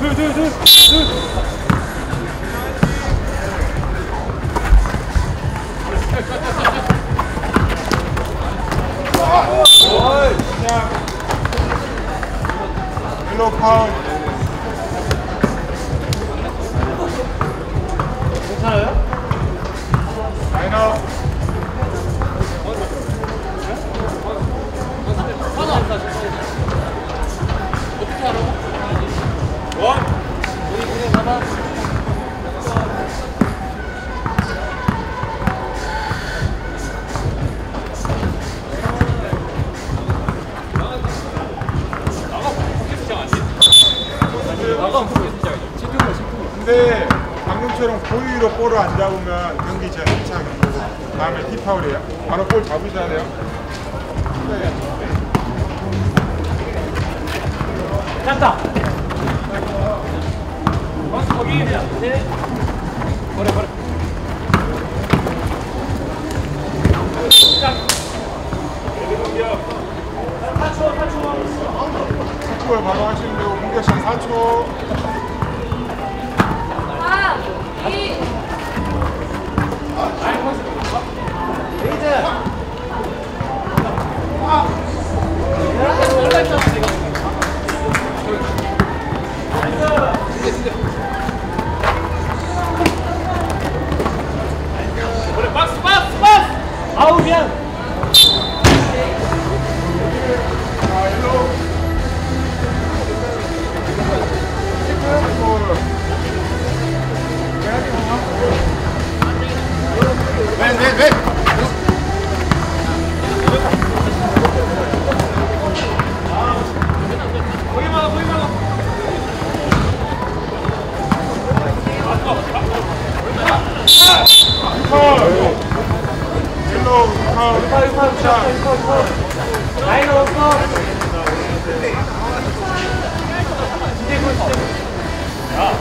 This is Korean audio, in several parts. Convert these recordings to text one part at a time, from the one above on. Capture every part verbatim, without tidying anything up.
둘, 둘, 둘, 둘. 옐로우 파울. 괜찮아요? 라인업. 어떻게 하라고? 원. 우리 그냥 가봐. 근데 방금처럼 고의로 볼을 안 잡으면 경기 제한 일 차 경고고 다음에 T파울이에요. 바로 볼 잡으셔야 돼요. 잡다. 거기 네. 버려 버려. 사 초 사 초. 축구를 바로 하시면 되고 공격 시간 사 초. 이. 레이즈. 아. 박스 박스 박스. 아우 미안. 왼, 왼, 왼! 거기만 와, 거기만 와. 컬! 옐로우 컬! 육파, 육파, 육파, 육파, 육파. 라인 없어. 진짜 이거 진짜. 야.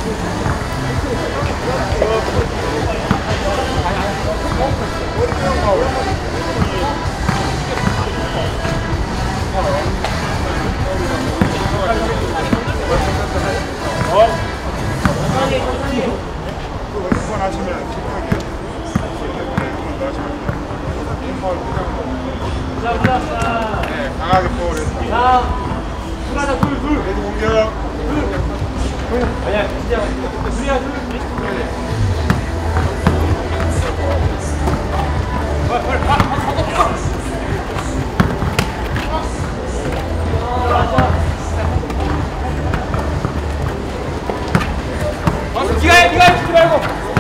어? 한번 하시면 킥하게 한번 더 하시면 돼요. 네, 강하게 포울했습니다. 자, 하나, 둘, 둘. 레드 공격. 둘. 아니야, 진짜. 둘이야, 둘. 빨리, 빨리, 가, 가, 가, 가. 니가 해, 니가 해, 주지 말고.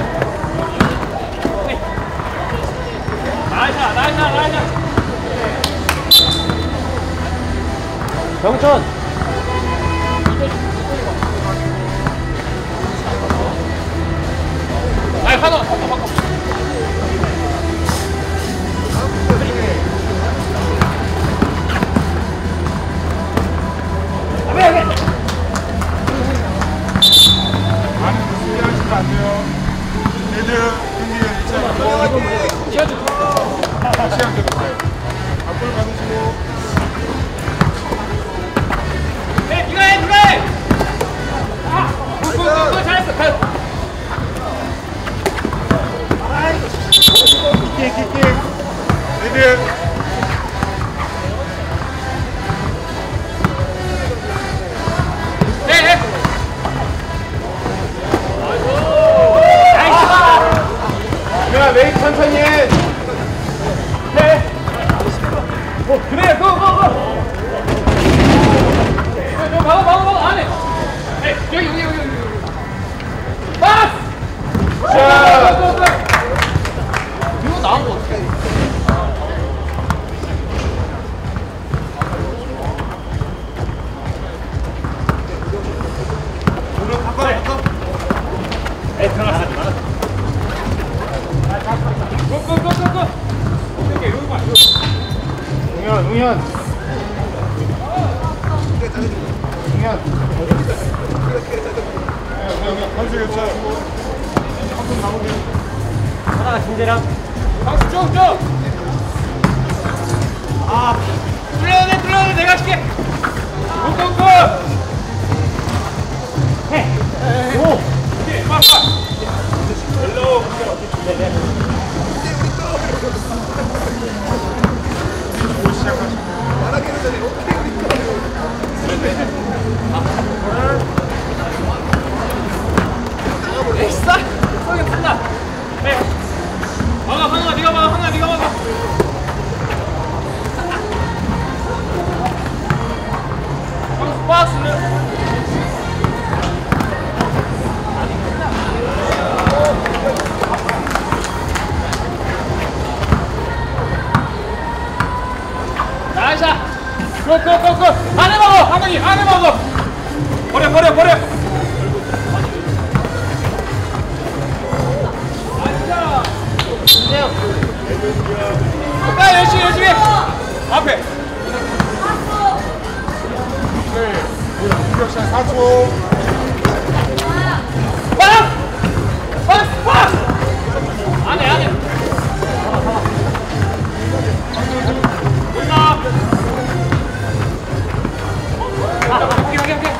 나이샤, 나이샤, 나이샤. 병천. 아이, 하나, 바꿔, 바꿔. 아베, 아베. 많은 무슨 일 하시면 안 돼요. 레드 경기는 일 차 경고. 시간 드렸어요. 앞볼 받으시고. 해, 니가 해, 니가 해. 아, 굿, 굿, 굿, 잘했어. 가. 킥, 킥, 킥. 레드. 해, 해. 야, 메인 천천히 해. 해. 어, 그래, 고, 고, 고. 저, 막아, 막아, 막아, 안 해. 해, 여기, 여기, 여기, 여기. 빠스! 자! 이거 나온 거 어떡해? 오늘 바꿔, 바꿔. 에, 들어갔어. 고, 고, 고, 고, 고. 오케이, 여기 봐, 여기. 웅현, 웅현. 웅현. 선수 교체. 한분 나오게. 하나가 진재랑. 박수 쭉, 쭉. 아, 뚫려야 돼, 뚫려야 돼, 내가 할게. 고, 고, 고. 시간 사 초. 빡! 빡! 빡! 안해 안해 올라 아 오케이 오케이 오케이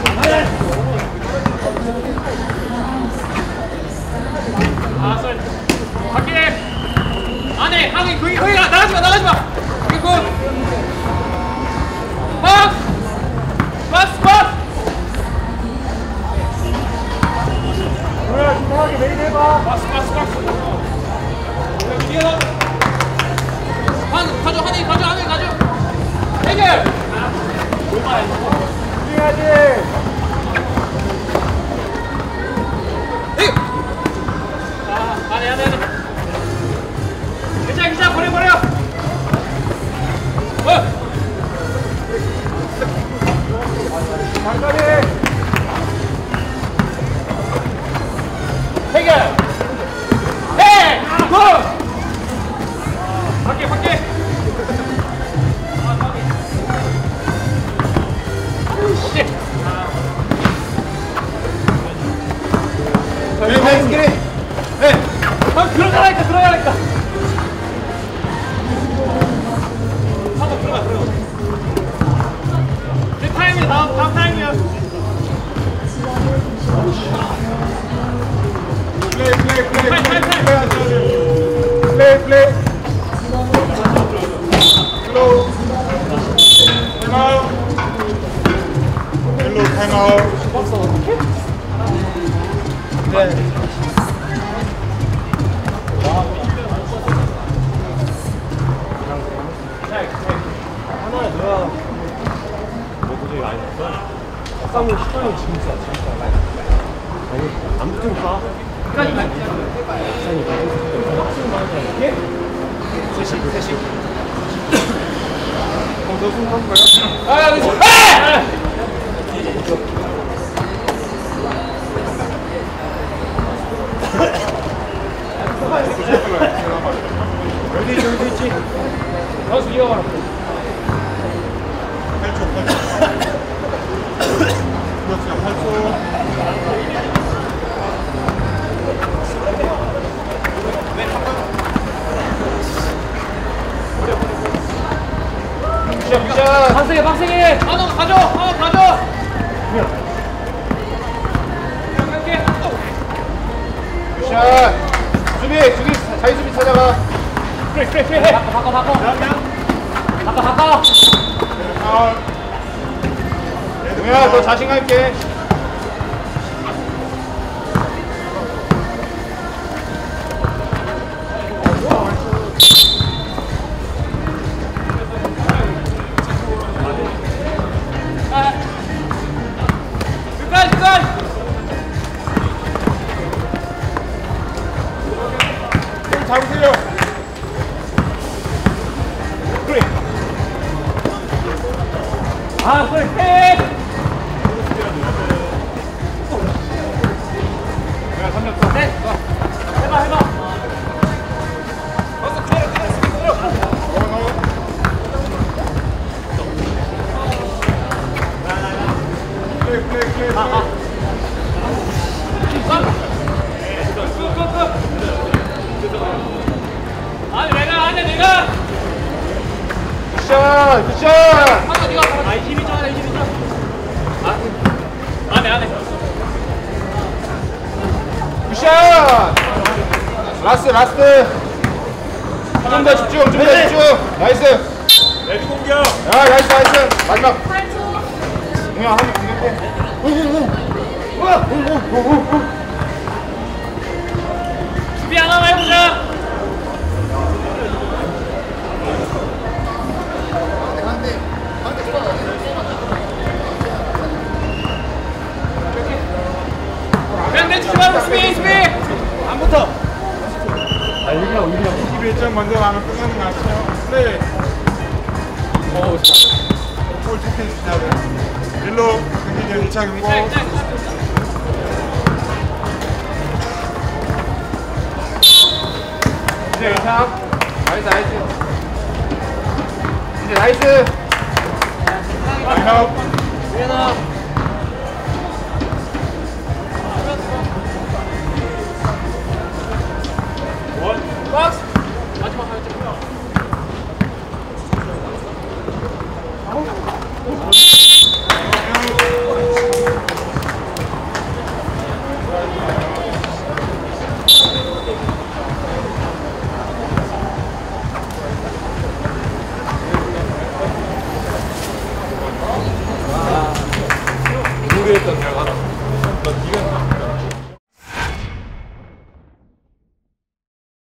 아 sorry 갈게 안해 하긴 거기 거기 가 나가지마 나가지마 그리고 빡! 빡! 빡! 그래, 중요하게 메인 해봐. 박스 박스 박스 뒤에서 한 가져 하니 가져 하니 가져 해결 중요하지. 에이 아 안해 안해 안해 괜찮아 괜찮아 버려 버려 어 잠깐이. 해결 해 굿! 밖에 밖에 씨 그래, 그래, 그래. 네 형 들어가라니까 들어가라니까 한번 들어가 들어가 내 타임이야 다음 다음 타임이야 플레이, 플레이, 플레이. 타임 타임 타임 플레이, 플레이. 헬로. 타임아웃. 헬로, 타임아웃. 네. 하나에 넣어야 뭐 도저히 많이 없어. 쌍문 시간이 진짜 진짜 많이. 아니 안 붙은 거. 끝까지 가 시간이 많이. 셋이 셋이 어, 너 손한 거야? 아 여기 아! 어디 있지, 어디 있지? 여기서 이어가라 팔 초, 팔 초. 그렇죠, 팔 초. 미션 미션 박세게 박세게 하나 가져 하나 가져 이렇게 샷! 수비! 수비! 자기 수비 찾아가! 그래 그래 그래 바꿔 바꿔 바꿔 바꿔 바꿔 아, 동현아, 너 자신감 있게. 끝까지 끝까지 좀 잡으세요. 그래 아 그래 해 내가 삼렸어 해 해봐 해봐 어서 그래 그래 스피드 들어 플레이, 플레이, 플레이. 아니 내가 안해 내가 굿샷! 굿샷! 한번 네가 아 힘이 좀 하네 힘이 좀아 안해 안해 굿샷! 라스트, 라스트! 좀 더 집중, 좀 더 집중! 나이스! 레드 공격 야, 나이스, 나이스! 마지막! 동현, 한번 공격해. 준비 하나만 해보자 그냥 내주지 말고 수비 수비 안 붙어 아 여기랑 여기랑. 이십일 점 먼저 가면 끝나는 거 아시죠? 플레이! 오 좋다 골 체크해 주시냐고요? 일로 경기전 일 차 경고. 이제 이상. 나이스, 나이스. 이제 나이스. 나이스. 미안하